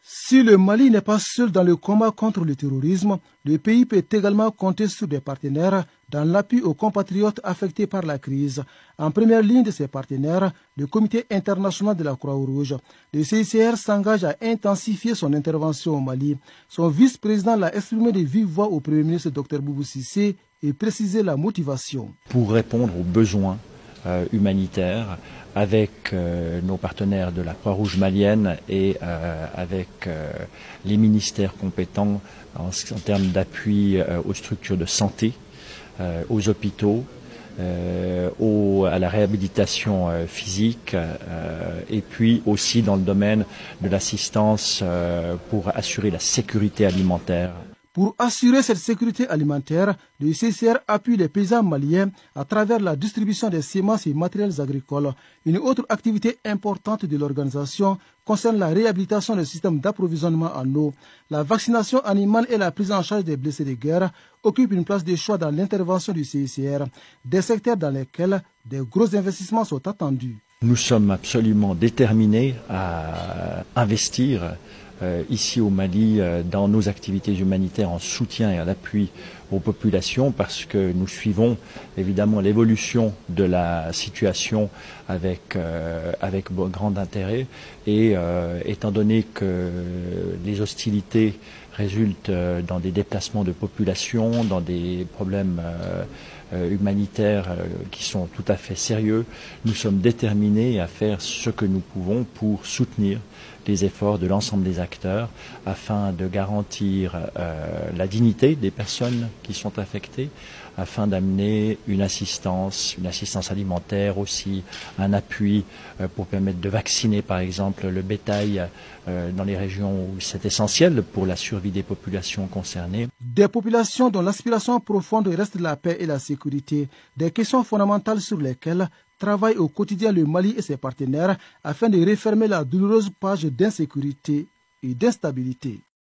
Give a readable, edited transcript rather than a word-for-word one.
Si le Mali n'est pas seul dans le combat contre le terrorisme, le pays peut également compter sur des partenaires dans l'appui aux compatriotes affectés par la crise. En première ligne de ses partenaires, le Comité international de la Croix-Rouge. Le CICR s'engage à intensifier son intervention au Mali. Son vice-président l'a exprimé de vive voix au Premier ministre Dr Boubou Cissé et précisé la motivation. Pour répondre aux besoins humanitaires avec nos partenaires de la Croix-Rouge malienne et avec les ministères compétents en termes d'appui aux structures de santé, aux hôpitaux, à la réhabilitation physique et puis aussi dans le domaine de l'assistance pour assurer la sécurité alimentaire. Pour assurer cette sécurité alimentaire, le CICR appuie les paysans maliens à travers la distribution des semences et matériels agricoles. Une autre activité importante de l'organisation concerne la réhabilitation des systèmes d'approvisionnement en eau. La vaccination animale et la prise en charge des blessés de guerre occupent une place de choix dans l'intervention du CICR, des secteurs dans lesquels de gros investissements sont attendus. Nous sommes absolument déterminés à investir ici au Mali dans nos activités humanitaires en soutien et en appui aux populations parce que nous suivons évidemment l'évolution de la situation avec grand intérêt et étant donné que les hostilités résultent dans des déplacements de population, dans des problèmes humanitaires qui sont tout à fait sérieux, nous sommes déterminés à faire ce que nous pouvons pour soutenir les efforts de l'ensemble des acteurs afin de garantir la dignité des personnes qui sont affectées, afin d'amener une assistance alimentaire aussi, un appui pour permettre de vacciner par exemple le bétail dans les régions où c'est essentiel pour la survie des populations concernées. Des populations dont l'aspiration profonde reste la paix et la sécurité, des questions fondamentales sur lesquelles travaille au quotidien le Mali et ses partenaires afin de refermer la douloureuse page d'insécurité et d'instabilité.